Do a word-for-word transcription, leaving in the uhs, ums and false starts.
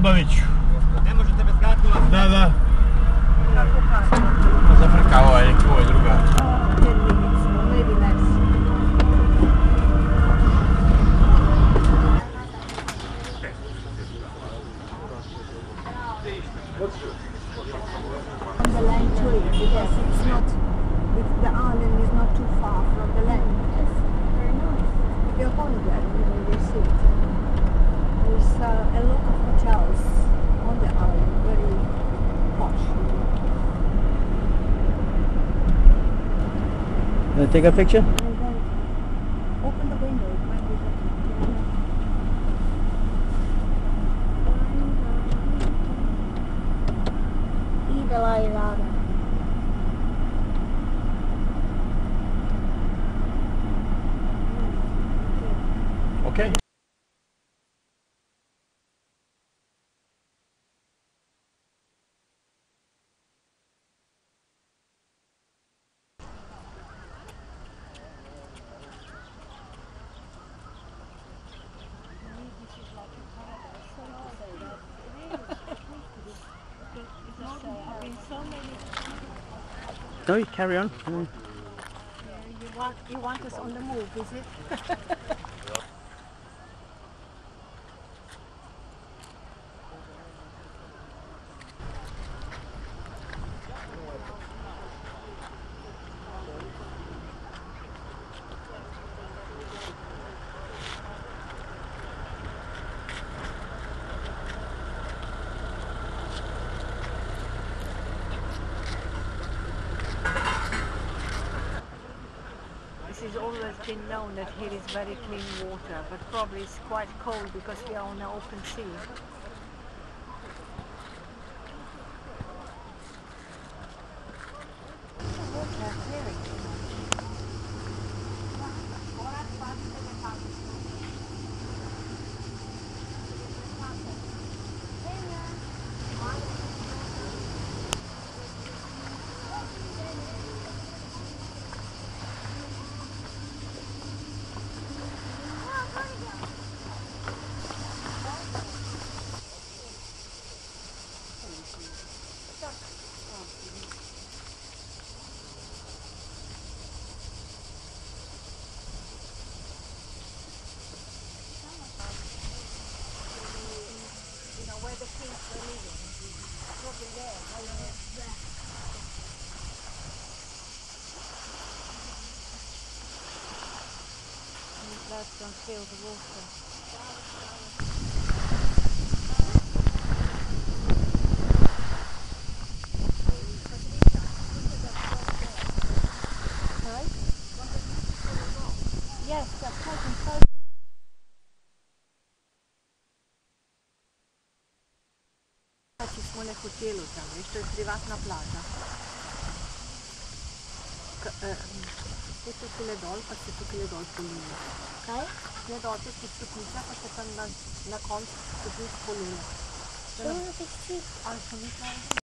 Ljubaviću. Ne možete bez kartu? Da, da. Kako kartu? Zafrkao je tvoj drugar. ten minutes, maybe less. On the land tree, because it's not, if the island is not too far from the land. Yes, very nice. If you're going there, you know, you see it. There's uh, a lot of hotels on the island, very posh. Wanna take a picture? And then open the window, it might be better. Ida Lailada. Okay. No, you carry on. Mm. You want, you want us on the move, is it? This has always been known that here is very clean water, but probably it's quite cold because we are on the open sea. Water, very clean. Where the kings were living, probably there. These lads don't feel the water. Sorry? Yes, that's taken. Ci smo le hotelu tam, veš, to je privatna plaža. Te so tukaj dol, pa se tukaj dol polili. Kaj? Ne dol, te so stopnice, pa se tam na, na koncu stopnic polili. To je nekaj. Ali so mislili?